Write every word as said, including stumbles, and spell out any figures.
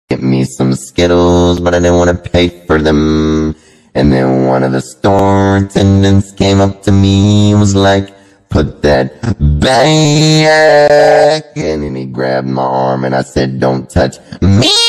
get me some Skittles, but I didn't want to pay for them. And then one of the store attendants came up to me and was like, put that back. And then he grabbed my arm and I said, don't touch me.